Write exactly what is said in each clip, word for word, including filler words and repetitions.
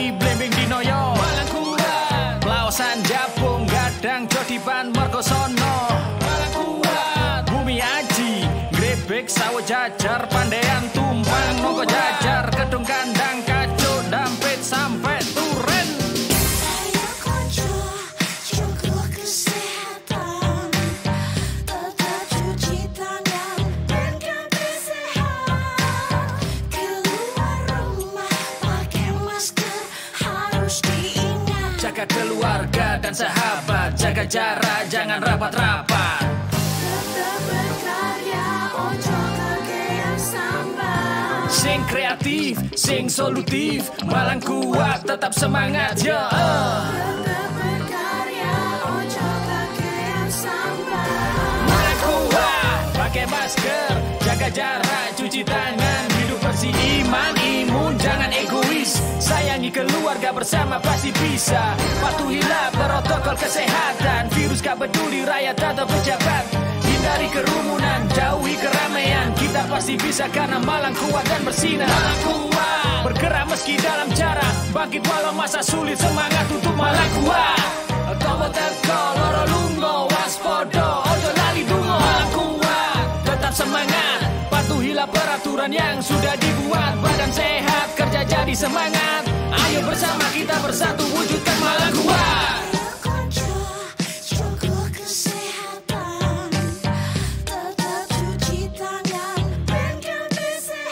Bali blembing dinoyo Malang kuat. Laosan Japung gadang jodiban mergosono Malang kuat. Bumi aji grebek sawo jajar pandean tumpang noko jajar gedung kandang kacuk dampit sampai turen. Saya konco cukup kesehatan, tetap cuci tangan dan ganti sehat. Keluar rumah pakai masker harus diingat. Jaga keluarga dan sahabat, jaga jarak jangan rapat-rapat. Tetap berkarya, ojo kakean sambat. Sing kreatif, sing solutif, Malang kuat tetap semangat ya. Tetap berkarya, ojo kakean sambat. Malang kuat, pakai masker, jaga jarak, cuci tangan, hidup bersih, iman, imun, jangan egois. Sayangi keluarga bersama pasti bisa. Patuhilah protokol kesehatan, virus gak peduli rakyat atau pejabat. Hindari kerumunan, jauhi keramaian, kita pasti bisa karena Malang kuat dan bersinar. Malang kuat, bergerak meski dalam cara, bangkit walau masa sulit, semangat untuk Malang kuat. Tomo teko loro lungo waspodo ojo lali dungo. Malang kuat, tetap semangat, patuhilah peraturan yang sudah dibuat. Badan sehat, kerja jadi semangat. Ayo bersama kita bersatu wujudkan Malang kuat. Konco cukup kesehatan, tetap cuci tangan dan ganti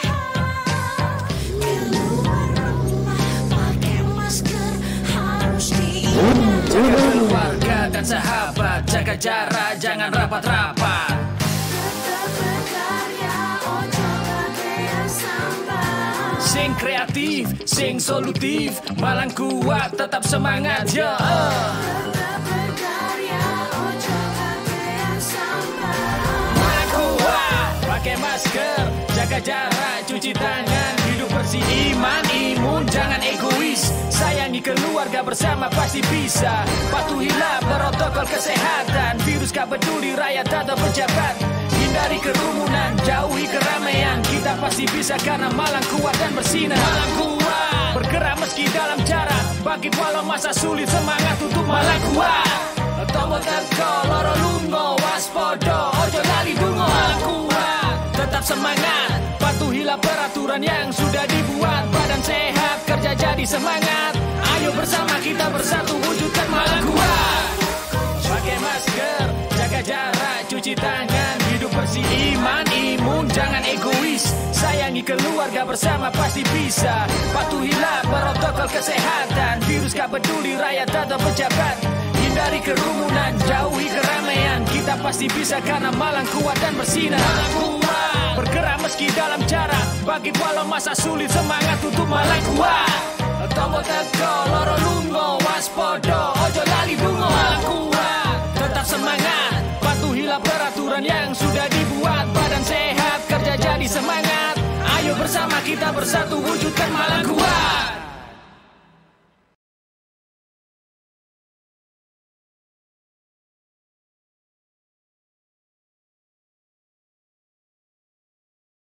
sehat. Keluar rumah pakai masker harus diingat. Jaga keluarga dan sahabat, jaga jarak jangan rapat-rapat. Tetap berkarya, ojo kakean sambat. Sing kreatif, sing solutif, Malang kuat tetap semangat ya. Tetap berkarya, ojo kakean sambat. Malang kuat, pakai masker, jaga jarak, cuci tangan, hidup bersih, iman, imun, jangan egois. Sayangi keluarga bersama pasti bisa. Patuhilah protokol kesehatan, virus gak peduli rakyat atau pejabat. Hindari kerumunan, jauhi keramaian, kita pasti bisa karena Malang kuat dan bersinar. Malang kuat, bergerak meski dalam cara, bangkit walau masa sulit, semangat untuk Malang kuat. Tomo teko loro lungo waspodo ojo lali dungo. Malang kuat, tetap semangat, patuhilah peraturan yang sudah dibuat. Badan sehat, kerja jadi semangat. Ayo bersama kita bersatu wujudkan Malang kuat. Pakai masker, jaga jarak, cuci tangan, hidup bersih, iman, imun, jangan egois. Sayangi keluarga bersama pasti bisa. Patuhilah protokol kesehatan, virus gak peduli rakyat atau pejabat. Hindari kerumunan, jauhi keramaian, kita pasti bisa karena Malang kuat dan bersinar. Malang kuat, bergerak meski dalam cara, bangkit walau masa sulit, semangat untuk Malang kuat. Tomo teko loro lungo waspodo ojo lali dungo. Malang kuat, tetap semangat, patuhilah peraturan yang sudah dibuat. Badan sehat, kerja jadi semangat. Ayo bersama kita bersatu wujudkan Malang kuat.